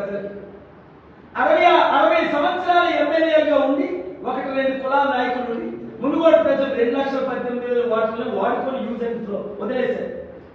ప్రజలకి. 60 సంవత్సరాల ఎమ్మెల్యేలుగా ఉండి 1-2 కులాల నాయకులు ఉండి మునుగోడు ప్రజలు 2,18,000 వాటిని వాడుకొని యూజ్ అండ్ త్రో వదిలేశారు.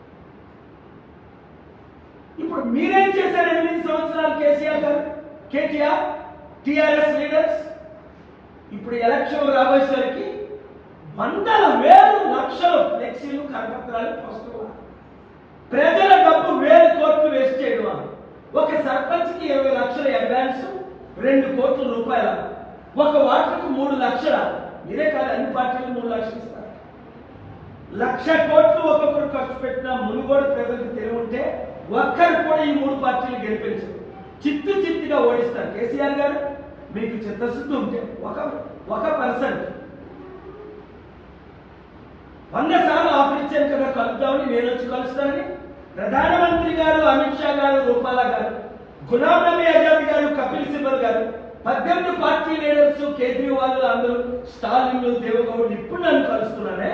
ఇప్పుడు మీరేం చేశారు 8 సంవత్సరాలు కేసీఆర్ గారు, కేటీఆర్, టిఆర్ఎస్ లీడర్స్? ఇప్పుడు ఎలక్షన్ రాబోయేసరికి వందల వేలు లక్షలు ఫ్లెక్సీలు కరపత్రాలు పోస్టులు, ప్రజల డబ్బు 1000 కోట్లు వేస్ట్ చేయడం. ఒక సర్పంచ్కి 20 లక్షల అడ్వాన్స్, 2 కోట్ల రూపాయల, ఒక వాటర్కు 3 లక్షల. మీరే కాదు, అన్ని పార్టీలు 3 లక్షలు ఇస్తారు. 1,00,000 కోట్లు ఒక్కొక్కరు ఖర్చు పెట్టిన మునుగోడు ప్రజలకు తెలివి ఉంటే ఒక్కరు కూడా ఈ 3 పార్టీలు గెలిపించరు. చిత్తుగా ఓడిస్తారు. కేసీఆర్ గారు మీకు చిత్తశుద్ధి ఉంటే ఒక పర్సెంట్ 100 సార్లు ఆఫర్ ఇచ్చాను కదా కలుద్దామని, నేను వచ్చి కలుస్తానని. ప్రధానమంత్రి గారు, అమిత్ షా గారు, రూపాలా గారు, గులాం నబీ ఆజాద్ గారు, కపిల్ సిబల్ గారు, 18 పార్టీ లీడర్స్, కేజ్రీవాల్, అందరూ స్టాలిన్, దేవగౌడ్ ఇప్పుడు నన్ను కలుస్తున్నారే.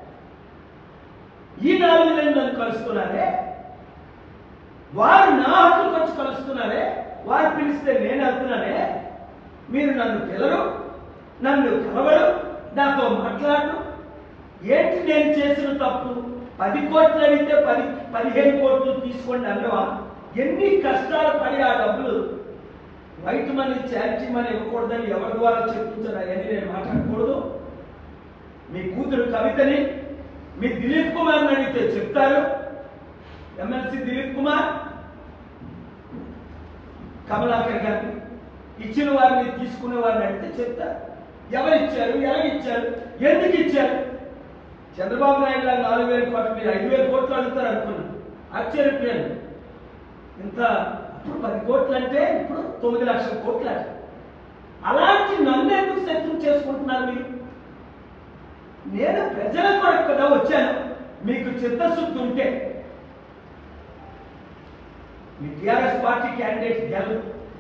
ఈ 4 నెలలు నన్ను కలుస్తున్నారే. వారు నా హక్కులకు వచ్చి కలుస్తున్నారే. వారు పిలిస్తే నేను వెళ్తున్నానే. మీరు నన్ను పిలరు, నన్ను కలవరు, నాతో మాట్లాడరు. ఏంటి నేను చేసిన తప్పు? 10 కోట్లు అడిగితే 15 కోట్లు తీసుకోండి అన్నవా? ఎన్ని కష్టాలు పడి ఆ డబ్బులు వైట్ మనీ, చారిటీ మనీ ఇవ్వకూడదని ఎవరి ద్వారా చెప్పించారు? అవన్నీ నేను మాట్లాడకూడదు. మీ కూతురు కవితని, మీ దిలీప్ కుమార్ని అడిగితే చెప్తారు. ఎమ్మెల్సీ దిలీప్ కుమార్, కమలాకర్ గారిని ఇచ్చిన వారిని, తీసుకునే వారిని అడిగితే చెప్తారు. ఎవరు ఇచ్చారు, ఎలా ఇచ్చారు, ఎందుకు ఇచ్చారు? చంద్రబాబు నాయుడు గారు 4,000 కోట్లు, మీరు 5,000 కోట్లు అడుగుతారు అనుకున్నాను. ఆశ్చర్యపోయాను. ఇంత అప్పుడు 10 కోట్లు అంటే ఇప్పుడు 9 లక్షల కోట్లు అంటే. అలాంటి నన్ను ఎందుకు శత్రువు చేసుకుంటున్నారు మీరు? నేను ప్రజల కొరకు కదా వచ్చాను. మీకు చిత్తశుద్ధి ఉంటే మీ టీఆర్ఎస్ పార్టీ క్యాండిడేట్ గెలవు,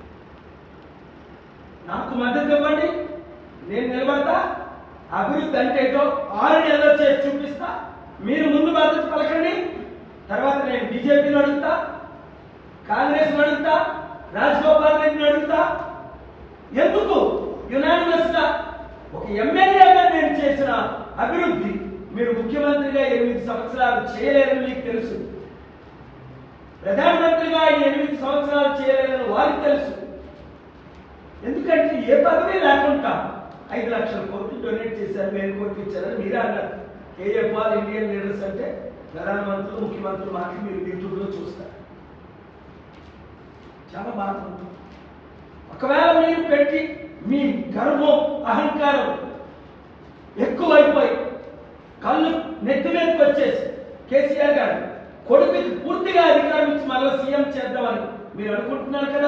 నాకు మద్దతు ఇవ్వండి, నేను నిలబడతా. అభివృద్ధి అంటే ఏదో 6 నెలల్లో చేసి చూపిస్తా. మీరు ముందు మద్దతు పలకండి, తర్వాత నేను బీజేపీని అడుగుతా, కాంగ్రెస్ అడుగుతా, రాజగోపాల్ రెడ్డిని అడుగుతా. ఎందుకు యునానిమస్ గా ఒక ఎమ్మెల్యేగా నేను చేసిన అభివృద్ధి మీరు ముఖ్యమంత్రిగా 8 సంవత్సరాలు చేయలేరని మీకు తెలుసు. ప్రధానమంత్రిగా 8 సంవత్సరాలు చేయలేరని వారికి తెలుసు. ఎందుకంటే ఏ పదవి లేకుండా 5 లక్షల కోట్లు డొనేట్ చేశారు, 1000 కోట్లు ఇచ్చారని మీరే అన్నారు. కేఏపాల్ ఇండియన్ లీడర్స్ అంటే ప్రధానమంత్రులు, ముఖ్యమంత్రులు మాటలు మీరు యూట్యూబ్లో చూస్తారు. చాలా బాగా ఉంటుంది. ఒకవేళ మీరు పెట్టి మీ గర్వం, అహంకారం ఎక్కువైపోయి కళ్ళు నెత్తి మీదకి వచ్చేసి కేసీఆర్ గారు కొడుకుకి పూర్తిగా అధికారం ఇచ్చి మళ్ళీ సీఎం చేద్దామని మీరు అనుకుంటున్నారు కదా.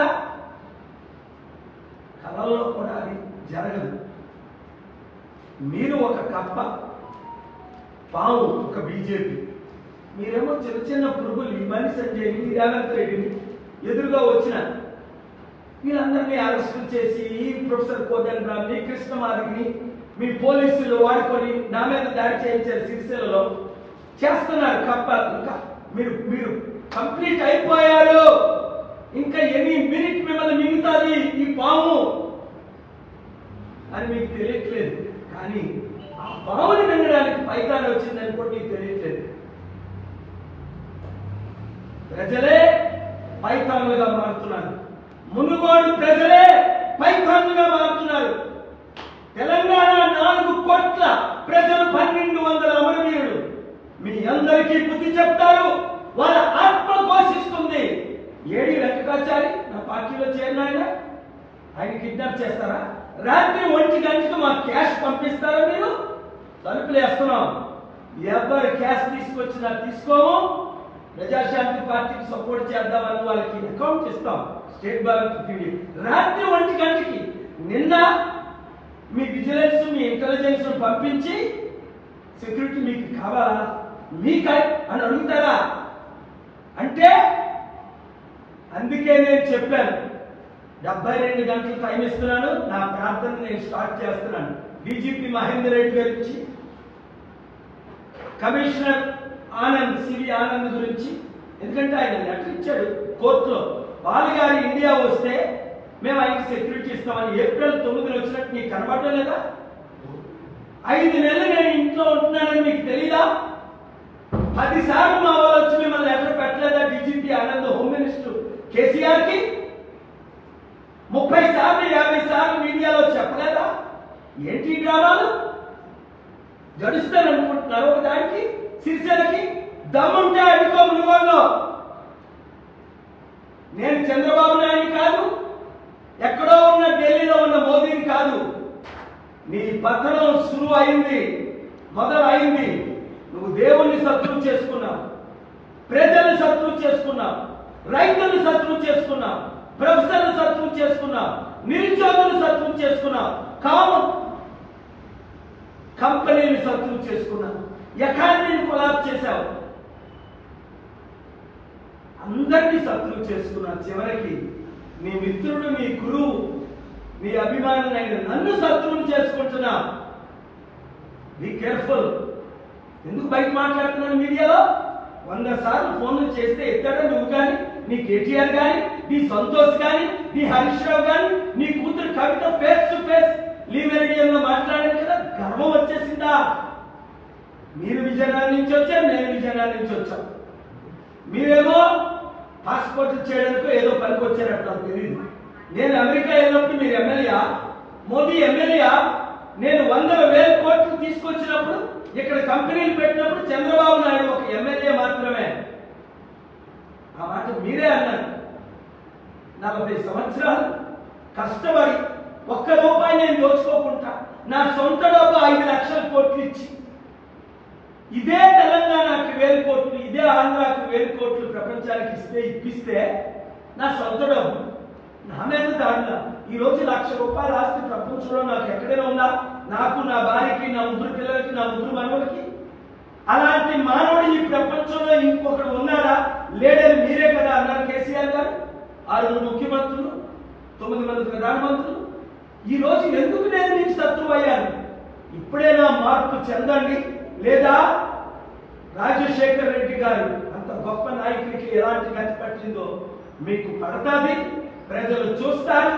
కళల్లో కూడా అది జరగదు. మీరు ఒక కప్ప, పాము ఒక బీజేపీ, మీరేమో చిన్న చిన్న పురుగులు. ఈ బండి సంజయ్ని, రేవంత్ రెడ్డిని ఎదురుగా వచ్చిన వీళ్ళందరినీ అరెస్టులు చేసి, ఈ ప్రొఫెసర్ కోదండరామ్ని, కృష్ణమాదిని మీ పోలీసులు వాడుకొని నా మీద దాడి చేయించారు సిరిసిల్లలో. చేస్తున్నారు కప్ప. ఇంకా మీరు కంప్లీట్ అయిపోయారు. ఇంకా ఎన్ని మినిట్ మిమ్మల్ని మిగుతుంది ఈ పాము అని మీకు తెలియట్లేదు. కానీ ఆ పాముని మింగడానికి పైతాన్ని వచ్చిందని కూడా మీకు తెలియట్లేదు. ప్రజలే పైతాన్లుగా మారుతున్నారు. మునుగోడు ప్రజలే పైతాన్లుగా మారుతున్నారు. తెలంగాణ 4 కోట్ల ప్రజలు, 1,200 అమరవీరులు మీ అందరికీ బుద్ధి చెప్తారు. వాళ్ళ ఆత్మ ఘోషిస్తుంది. ఏడి వెంకటాచారి నా పార్టీలో చేరిన ఆయన కిడ్నాప్ చేస్తారా? రాత్రి 1 గంటకు మా క్యాష్ పంపిస్తారా? మీరు తలుపులు వేస్తున్నాం. ఎవరు క్యాష్ తీసుకొచ్చినా తీసుకోము. ప్రజాశాంతి పార్టీకి సపోర్ట్ చేద్దామని వాళ్ళకి అకౌంట్ ఇస్తాం, స్టేట్ బ్యాంక్ ఆఫ్ ఇండియా. రాత్రి 1 గంటకి నిన్న మీ విజిలెన్స్, మీ ఇంటెలిజెన్స్ పంపించి సెక్యూరిటీ మీకు కావాలా, మీకా అని అడుగుతారా? అంటే అందుకే నేను చెప్పాను 72 గంటలు టైం ఇస్తున్నాను. నా ప్రార్థన నేను స్టార్ట్ చేస్తున్నాను. డీజీపీ మహేందర్ రెడ్డి గురించి, కమిషనర్ ఆనంద్, సివి ఆనంద్ గురించి. ఎందుకంటే ఆయన లెటర్ ఇచ్చాడు కోర్టులో, బాలుగారి ఇండియా వస్తే మేము ఆయనకి సెక్యూరిటీ ఇస్తామని ఏప్రిల్ 9 వచ్చినట్టు నీకు కనబడటం లేదా? 5 నెలలు నేను ఇంట్లో ఉంటున్నానని మీకు తెలీదా? 10 సార్లు మా వాళ్ళు వచ్చి మిమ్మల్ని లెటర్ పెట్టలేదా? DGP Anand, home minister KCR కి 30 సార్లు 50 సార్లు మీడియాలో చెప్పలేదా? ఏంటి డ్రామాలు? జడుస్తారనుకుంటున్నారు ఒక దానికి, సిరిసేలకి దమ్ముంటే అడ్డుకో మునుగోడులో. నేను చంద్రబాబు నాయుడు కాదు, ఎక్కడో ఉన్న ఢిల్లీలో ఉన్న మోదీని కాదు. నీ పతనం శురు అయింది, మొదలైంది. నువ్వు దేవుణ్ణి శత్రువు చేసుకున్నావు, ప్రజల్ని శత్రువు చేసుకున్నావు, రైతులను శత్రువు చేసుకున్నావు, ప్రొఫెసర్లు శత్రువు చేసుకున్నావు, నిరుద్యోగులు శత్రువు చేసుకున్నావు, కంపెనీలు శత్రువు చేసుకున్నావు, ఎకానమీని కొలాప్స్ చేశావు, అందరినీ శత్రువు చేసుకున్నావు. చివరికి నీ మిత్రుడు, నీ గురువు, నీ అభిమానులైన నన్ను శత్రువులు చేసుకుంటున్నా. Be careful. ఎందుకు బయట మాట్లాడుతున్నాను మీడియాలో? 100 సార్లు ఫోన్లు చేస్తే ఎత్తాడా నువ్వు కానీ, నీ కేటీఆర్ కానీ, నీ సంతోష్ కానీ, నీ హరీష్ రావు కానీ, నీ కూతురు కవిత ఫేస్ టు ఫేస్ లీమెరిడియన్లో మాట్లాడాను కదా. గర్వం వచ్చేసిందా? మీరు విజయనగరం నుంచి వచ్చారు, నేను విజయనగరం నుంచి వచ్చాం. మీరేమో పాస్పోర్ట్ చేయడానికి ఏదో పనికి వచ్చారట, నాకు తెలియదు. నేను అమెరికా వెళ్ళినప్పుడు మీరు ఎమ్మెల్యే, మోదీ ఎమ్మెల్యే. నేను 100,000 కోట్లు తీసుకొచ్చినప్పుడు, ఇక్కడ కంపెనీలు పెట్టినప్పుడు చంద్రబాబు నాయుడు ఒక ఎమ్మెల్యే మాత్రమే. ఆ మాట మీరే అన్నారు. 40 సంవత్సరాలు కష్టపడి ఒక్క రూపాయి నేను దోచుకోకుండా నా సొంత డబ్బు 5 లక్షల కోట్లు ఇచ్చి, ఇదే తెలంగాణకి 1000 కోట్లు, ఇదే ఆంధ్రాకి 1000 కోట్లు ప్రపంచానికి ఇప్పిస్తే నా సొంత డబ్బు నా మీద దాడిలా. ఈ రోజు 1,00,000 రూపాయలు ఆస్తి ప్రపంచంలో నాకు ఎక్కడైనా ఉందా? నాకు, నా భార్యకి, నా 3 పిల్లలకి, నా 3 మనవలకి. అలాంటి మానవుడు ఈ ప్రపంచంలో ఇంకొకడు ఉన్నాడా? లేడని మీరే కదా అన్నారు కేసీఆర్ గారు. 6 ముఖ్యమంత్రులు, 9 మంది ప్రధానమంత్రులు. ఈ రోజు ఎందుకు నేను మీకు శత్రువు అయ్యాను? ఇప్పుడైనా మార్పు చెందండి, లేదా రాజశేఖర్ రెడ్డి గారు అంత గొప్ప నాయకుడికి ఎలాంటి గతి పట్టిందో మీకు పడతాది. ప్రజలు చూస్తారు.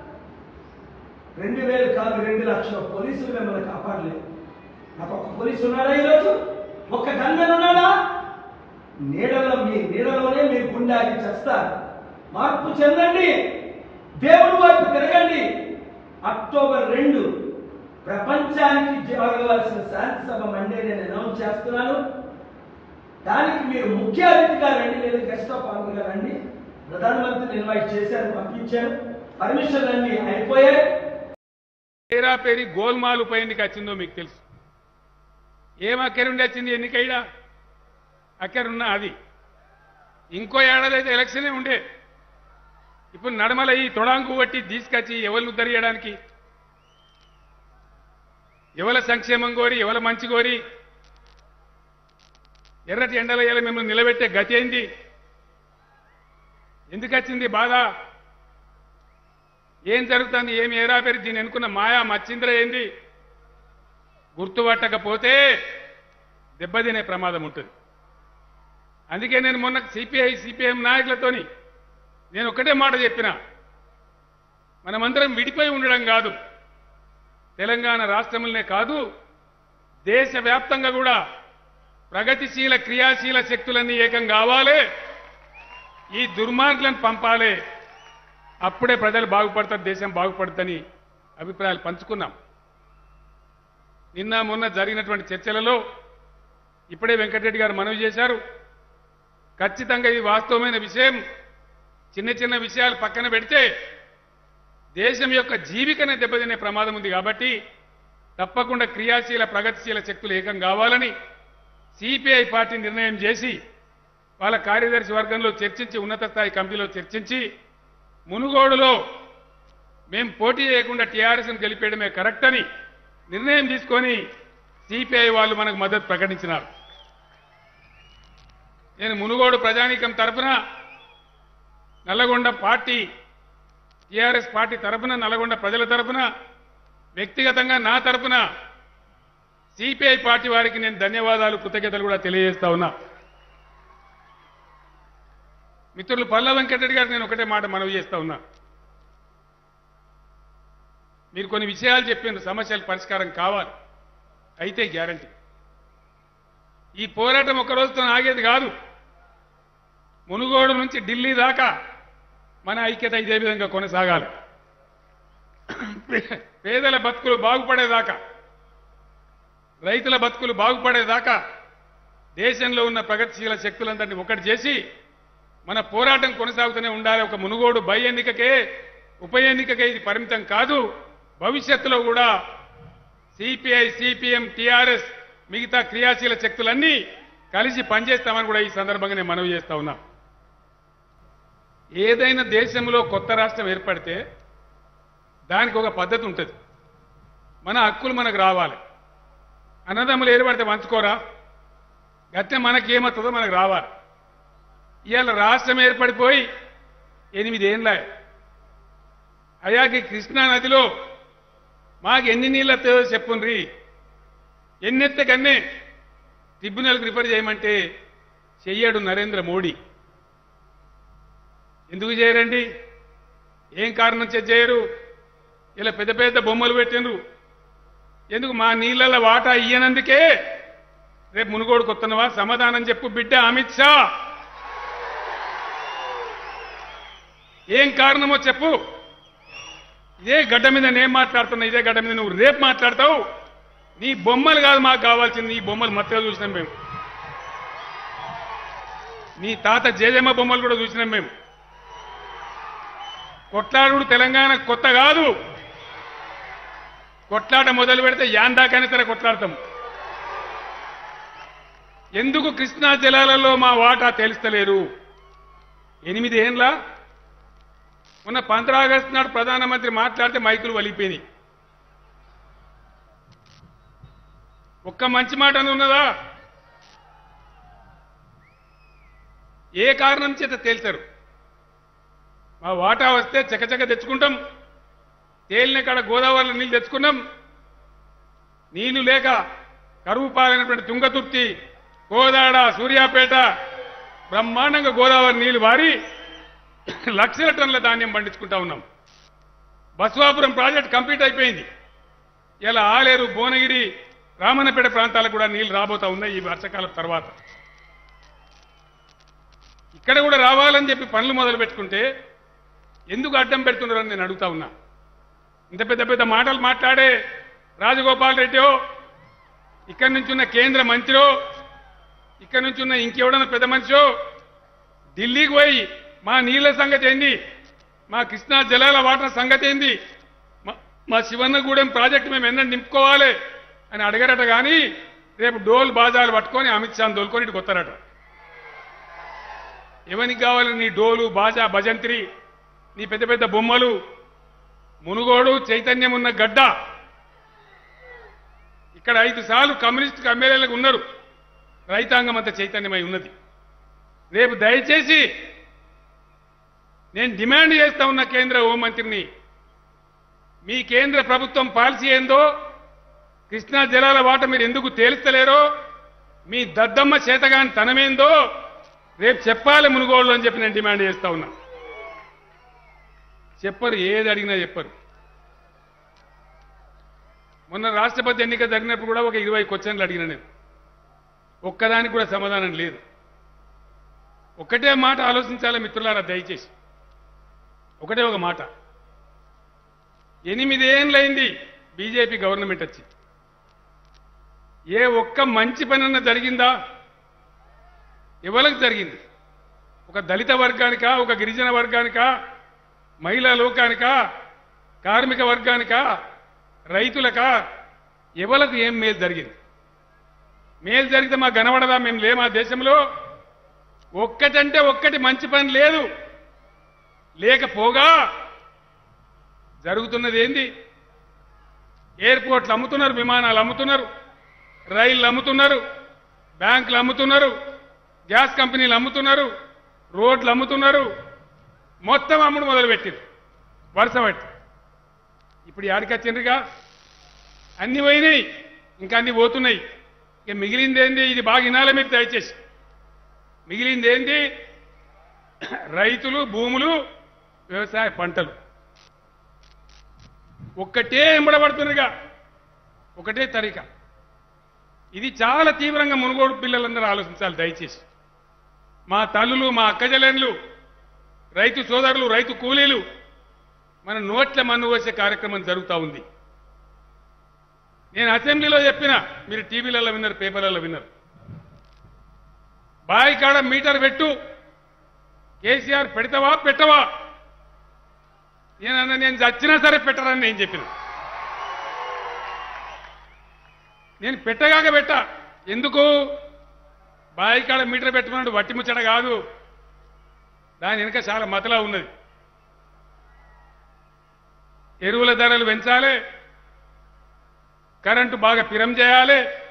2,000 కాదు 2 లక్షల పోలీసులు మిమ్మల్ని కాపాడలేదు. నాకు ఒక పోలీసు ఉన్నాడా? ఈరోజు ఒక్క గన్మెన్ ఉన్నాడా? నీడలో, మీ నీడలోనే మీరు గుండాగి చేస్తారు. మార్పు చెందండి, దేవుడి వైపు తిరగండి. అక్టోబర్ 2 ప్రపంచానికి జరగవలసిన శాంతిసభ మండే నేను అనౌన్స్ చేస్తున్నాను. దానికి మీరు ముఖ్య అతిథిగా రండి, లేదా గెస్ట్ ఆఫ్ ఆనర్గా రండి. ప్రధానమంత్రిని ఇన్వైట్ చేశాను, పంపించాను. పర్మిషన్ అన్ని అయిపోయాయి. పేరి గోల్మాల్ ఉప ఎన్నిక వచ్చిందో మీకు తెలుసు. ఏం అక్కరుండి వచ్చింది ఎన్నికైడా? అక్కరున్నా అది ఇంకో ఏడాది అయితే ఎలక్షనే ఉండే. ఇప్పుడు నడమల ఈ తొడాంకు కొట్టి తీసుకొచ్చి ఎవరిని ఉద్ధరించడానికి, ఎవల సంక్షేమం కోరి, ఎవల మంచి కోరి ఎర్రటి ఎండల మిమ్మల్ని నిలబెట్టే గతి అయింది. ఎందుకు వచ్చింది బాధ? ఏం జరుగుతుంది? ఏమి ఏరాపేరి దీన్ని ఎన్నుకున్న మాయా మచ్చింద్ర ఏంది? గుర్తుపట్టకపోతే దెబ్బతినే ప్రమాదం ఉంటుంది. అందుకే నేను మొన్న సిపిఎం నాయకులతోని నేను ఒకటే మాట చెప్పిన, మనమందరం విడిపోయి ఉండడం కాదు, తెలంగాణ రాష్ట్రంలోనే కాదు దేశవ్యాప్తంగా కూడా ప్రగతిశీల క్రియాశీల శక్తులన్నీ ఏకం కావాలి, ఈ దుర్మార్గులను పంపాలి. అప్పుడే ప్రజలు బాగుపడతారు, దేశం బాగుపడుతుందని అభిప్రాయాలు పంచుకున్నాం. నిన్న మొన్న జరిగినటువంటి చర్చలలో ఇప్పుడే వెంకటరెడ్డి గారు మనవి చేశారు. ఖచ్చితంగా ఇది వాస్తవమైన విషయం. చిన్న చిన్న విషయాలు పక్కన పెడితే దేశం యొక్క జీవికనే దెబ్బతినే ప్రమాదం ఉంది. కాబట్టి తప్పకుండా క్రియాశీల ప్రగతిశీల శక్తులు ఏకం కావాలని సిపిఐ పార్టీ నిర్ణయం చేసి వాళ్ళ కార్యదర్శి వర్గంలో చర్చించి, ఉన్నత స్థాయి కమిటీలో చర్చించి, మునుగోడులో మేము పోటీ చేయకుండా టీఆర్ఎస్ను గెలిపేయడమే కరెక్ట్ అని నిర్ణయం తీసుకొని సిపిఐ వాళ్ళు మనకు మద్దతు ప్రకటించినారు. నేను మునుగోడు ప్రజానీకం తరఫున, నల్లగొండ పార్టీ టీఆర్ఎస్ పార్టీ తరఫున, నల్లగొండ ప్రజల తరఫున, వ్యక్తిగతంగా నా తరఫున సిపిఐ పార్టీ వారికి నేను ధన్యవాదాలు, కృతజ్ఞతలు కూడా తెలియజేస్తా ఉన్నా. మిత్రులు పల్లా వెంకటరెడ్డి గారు నేను ఒకటే మాట మనవి చేస్తా ఉన్నా. మీరు కొన్ని విషయాలు చెప్పిన సమస్యల పరిష్కారం కావాలి, అయితే గ్యారంటీ. ఈ పోరాటం ఒక రోజుతో ఆగేది కాదు. మునుగోడు నుంచి ఢిల్లీ దాకా మన ఐక్యత ఇదే విధంగా కొనసాగాలి. పేదల బతుకులు బాగుపడేదాకా, రైతుల బతుకులు బాగుపడేదాకా దేశంలో ఉన్న ప్రగతిశీల శక్తులందరినీ ఒకటి చేసి మన పోరాటం కొనసాగుతూనే ఉండాలి. ఒక మునుగోడు బై ఎన్నికకే, ఉప ఎన్నికకే ఇది పరిమితం కాదు. భవిష్యత్తులో కూడా సిపిఐ, సిపిఎం, టిఆర్ఎస్, మిగతా క్రియాశీల శక్తులన్నీ కలిసి పనిచేస్తామని కూడా ఈ సందర్భంగా నేను మనవి చేస్తా ఉన్నా. ఏదైనా దేశంలో కొత్త రాష్ట్రం ఏర్పడితే దానికి ఒక పద్ధతి ఉంటుంది. మన హక్కులు మనకు రావాలి. అన్నదమ్ములు ఏర్పడితే పంచుకోరా, గట్టే మనకి ఏమవుతుందో మనకు రావాలి. ఇవాళ రాష్ట్రం ఏర్పడిపోయి 8 ఏళ్ళ అయాకి కృష్ణా నదిలో మాకు ఎన్ని నీళ్ళతో చెప్పుండ్రి, ఎన్నెత్తే కన్నే ట్రిబ్యునల్కి రిఫర్ చేయమంటే చెయ్యాడు నరేంద్ర మోడీ. ఎందుకు చేయరండి? ఏం కారణం చేసి చేయరు? ఇలా పెద్ద పెద్ద బొమ్మలు పెట్టినరు. ఎందుకు? మా నీళ్ళ వాటా ఇయ్యనందుకే. రేపు మునుగోడు కొత్తనవా? సమాధానం చెప్పు బిడ్డ అమిత్ షా. ఏం కారణమో చెప్పు. ఇదే గడ్డ మీద నేను మాట్లాడుతున్నా, ఇదే గడ్డ మీద నువ్వు రేపు మాట్లాడతావు. నీ బొమ్మలు కాదు మాకు కావాల్సింది, నీ బొమ్మలు మత్తుగా చూసినాం మేము. నీ తాత జేజమ్మ బొమ్మలు కూడా చూసినాం మేము. కొట్లాడు తెలంగాణ కొత్త కాదు. కొట్లాట మొదలు పెడితే యాందాకైనా సరే కొట్లాడతాం. ఎందుకు కృష్ణా జలాలలో మా వాటా తెలుస్తలేరు? 8 ఏండ్ల మొన్న 15 ఆగస్టు నాడు ప్రధానమంత్రి మాట్లాడితే మైకులు వలిగిపోయినాయి. ఒక్క మంచి మాట అని ఉన్నదా? ఏ కారణం చేత తేల్చారు? మా వాటా వస్తే చకచక తెచ్చుకుంటాం. తేలిన కాడ గోదావరిలో నీళ్లు తెచ్చుకున్నాం. నీళ్లు లేక కరువు పాలైనటువంటి తుంగతుర్తి, కోదాడ, సూర్యాపేట బ్రహ్మాండంగా గోదావరి నీళ్లు వారి లక్షల టన్నుల ధాన్యం పండించుకుంటా ఉన్నాం. బస్వాపురం ప్రాజెక్ట్ కంప్లీట్ అయిపోయింది. ఇలా ఆలేరు, భువనగిరి, రామన్నపేట ప్రాంతాలకు కూడా నీళ్లు రాబోతా ఉన్నాయి ఈ వర్షకాలం తర్వాత. ఇక్కడ కూడా రావాలని చెప్పి పనులు మొదలు పెట్టుకుంటే ఎందుకు అడ్డం పెడుతున్నారని నేను అడుగుతా ఉన్నా. ఇంత పెద్ద పెద్ద మాటలు మాట్లాడే రాజగోపాల్ రెడ్డో, ఇక్కడి నుంచి ఉన్న కేంద్ర మంత్రో, ఇక్కడి నుంచి ఉన్న ఇంకెవడన్నా పెద్ద మనిషో ఢిల్లీకి పోయి మా నీళ్ల సంగతి ఏంది, మా కృష్ణా జలాల వాటర్ సంగతి ఏంది, మా శివన్నగూడెం ప్రాజెక్టు మేము ఎన్న నింపుకోవాలి అని అడగరట. కానీ రేపు డోల్ బాజాలు పట్టుకొని అమిత్ షాను దోలుకొని ఇటు కొత్తారట. ఎవరికి కావాలి నీ డోలు, బాజా, భజంత్రి, నీ పెద్ద పెద్ద బొమ్మలు? మునుగోడు చైతన్యం ఉన్న గడ్డ. ఇక్కడ 5 సార్లు కమ్యూనిస్టు ఎమ్మెల్యేలకు ఉన్నారు. రైతాంగం అంతా చైతన్యమై ఉన్నది. రేపు దయచేసి నేను డిమాండ్ చేస్తా ఉన్న కేంద్ర హోంమంత్రిని, మీ కేంద్ర ప్రభుత్వం పాలసీ ఏందో, కృష్ణా జలాల వాట మీరు ఎందుకు తేలుస్తలేరో, మీ దద్దమ్మ చేతగాని తనమేందో రేపు చెప్పాలి మునుగోళ్ళు అని చెప్పి నేను డిమాండ్ చేస్తా ఉన్నా. చెప్పరు, ఏది అడిగినా చెప్పరు. మొన్న రాష్ట్రపతి ఎన్నిక జరిగినప్పుడు కూడా ఒక 20 క్వశ్చన్లు అడిగిన నేను, ఒక్కదానికి కూడా సమాధానం లేదు. ఒకటే మాట ఆలోచించాలి మిత్రులారా, దయచేసి ఒకటే ఒక మాట. 8 ఏళ్ళైంది బీజేపీ గవర్నమెంట్ వచ్చి. ఏ ఒక్క మంచి పనన్నా జరిగిందా? ఎవరికి జరిగింది? ఒక దళిత వర్గానికా, ఒక గిరిజన వర్గానికా, మహిళా లోకానికా, కార్మిక వర్గానికా, రైతులకా? ఎవరికి ఏం మేలు జరిగింది? మేలు జరిగితే మాకు కనబడదా? మేము లేమా దేశంలో? ఒక్కటంటే ఒక్కటి మంచి పని లేదు. లేకపోగా జరుగుతున్నది ఏంది? ఎయిర్పోర్ట్లు అమ్ముతున్నారు, విమానాలు అమ్ముతున్నారు, రైళ్లు అమ్ముతున్నారు, బ్యాంకులు అమ్ముతున్నారు, గ్యాస్ కంపెనీలు అమ్ముతున్నారు, రోడ్లు అమ్ముతున్నారు. మొత్తం అమ్ముడు మొదలుపెట్టింది వరుస బట్టి. ఇప్పుడు యాడికొచ్చిండ్రుగా? అన్ని పోయినాయి, ఇంకా అన్ని పోతున్నాయి. ఇక మిగిలింది ఏంది? ఇది బాగా వినాలి మీరు దయచేసి. మిగిలింది ఏంది? రైతులు, భూములు, వ్యవసాయ పంటలు ఒక్కటే ఎంబడబడుతున్నదిగా, ఒకటే తరిక. ఇది చాలా తీవ్రంగా మునుగోడు పిల్లలందరూ ఆలోచించాలి దయచేసి. మా తల్లులు, మా అక్కజల్లెన్లు, రైతు సోదరులు, రైతు కూలీలు మన నోట్ల మన్ను వేసే కార్యక్రమం జరుగుతూ ఉంది. నేను అసెంబ్లీలో చెప్పిన, మీరు టీవీలలో విన్నారు, పేపర్లలో విన్నారు. బాయి కాడ మీటర్ పెట్టు, కేసీఆర్ పెడతావా పెట్టవా? నేను చచ్చినా సరే పెట్టరని నేను చెప్పిన. నేను పెట్టగాక పెట్టా. ఎందుకు? బాయి కాడ మీటర్ పెట్టమన్నాడు, వట్టి ముచ్చట కాదు. దాని వెనుక చాలా మతలా ఉన్నది. ఎరువుల ధరలు పెంచాలి, కరెంటు బాగా పిరం చేయాలి,